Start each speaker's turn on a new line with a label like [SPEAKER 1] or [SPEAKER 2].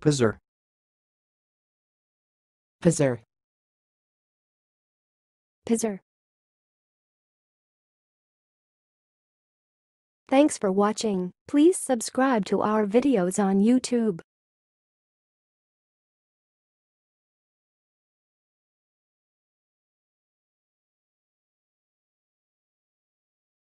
[SPEAKER 1] poseur, poseur.
[SPEAKER 2] poseur. Thanks for watching. Please subscribe to our videos on YouTube.